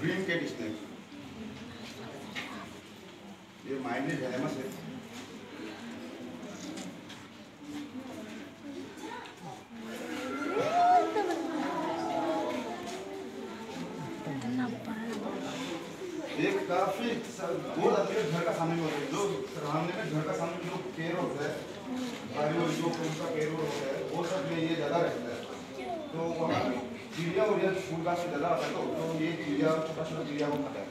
Green cat snake, ये mildly venomous है। एक काफी बहुत अच्छे घर का सामने होता है, जो सामने में घर का सामने जो पेड़ होता है, जो उसका पेड़ होता है, वो सब में ये ज़्यादा रहता है। तो वहाँ चिड़िया उड़िया फूल का ज़्यादा आता है, तो ये चिड़िया छोटा छोटा चिड़िया को खाता है।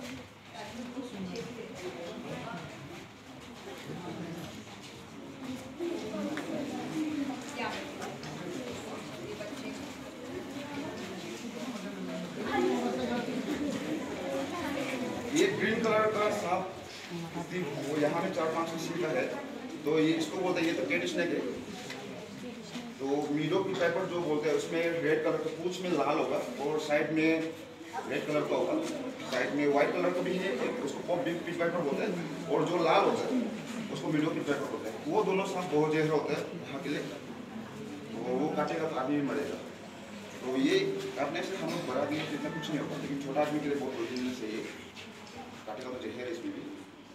ये ग्रीन कलर का सांप वो यहाँ में 4-5 किस्म का है, तो ये इसको बोलते हैं, ये तो कैट स्नेक है। तो मीडो की पेपर जो बोलते हैं उसमें रेड कलर का पूंछ में लाल होगा और साइड में रेड कलर का होगा, साइड में व्हाइट कलर का भी है, उसको पॉप बिग पिट पेपर बोलते हैं, और जो लाल होता है उसको मीडो की पेपर बोलते हैं। वो दोनों सांप बहुत जहर होते हैं यहाँ के लिए, तो वो काटेगा तो आदमी भी मरेगा। तो ये काटने से हम लोग बड़ा आदमी इतना कुछ नहीं होता, लेकिन छोटा आदमी के लिए बहुत डेंजरस है। ये काटेगा तो जहर इसमें भी।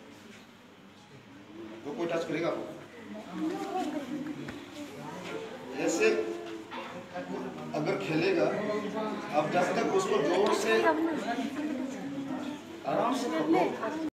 तो कोई टच करेगा आपको ऐसे, अगर खेलेगा अब जब तक उसको जोर से आराम से पकड़ो।